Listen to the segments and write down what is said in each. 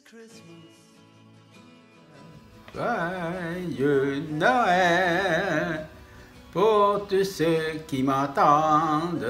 Joyeux Noël pour tous ceux qui m'entendent.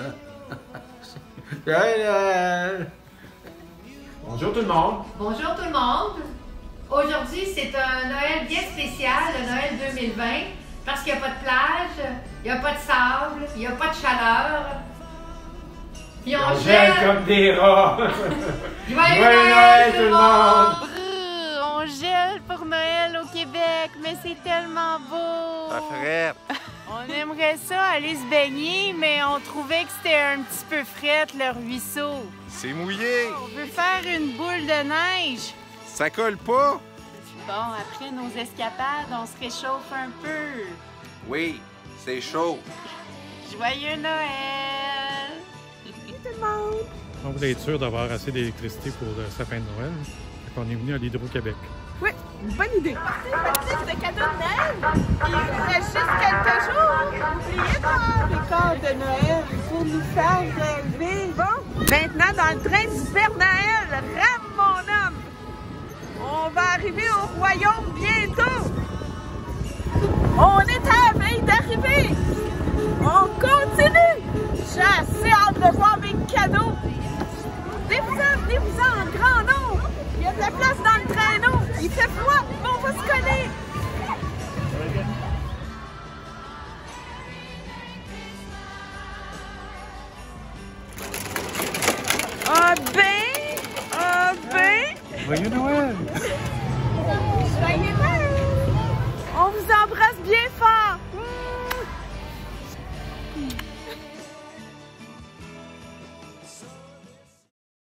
Joyeux Noël. Bonjour tout le monde. Bonjour tout le monde. Aujourd'hui, c'est un Noël bien spécial, le Noël 2020, parce qu'il n'y a pas de plage, il n'y a pas de sable, il n'y a pas de chaleur. Puis on gèle comme des rats. Joyeux Noël tout le monde! On gèle pour Noël au Québec, mais c'est tellement beau! Ça frette! On aimerait ça aller se baigner, mais on trouvait que c'était un petit peu fret, le ruisseau. C'est mouillé! On veut faire une boule de neige. Ça colle pas? Bon, après nos escapades, on se réchauffe un peu. Oui, c'est chaud. Joyeux Noël! Tout le monde! On voulait être sûr d'avoir assez d'électricité pour le sapin de Noël. On est venu à l'Hydro-Québec. Oui, une bonne idée. C'est de cadeaux de Noël. Il reste juste quelques jours. N'oubliez pas les corps de Noël pour nous faire rêver. Bon, maintenant dans le train du Père Noël, rame mon homme. On va arriver au royaume bientôt. On est à la veille d'arriver. On continue. J'ai assez hâte de voir mes cadeaux. Venez-vous-en en grand nombre. Il y a de la place dans le traîneau. Il fait froid, mais on va se coller. Ah ben. Joyeux Noël! Joyeux Noël. On vous embrasse.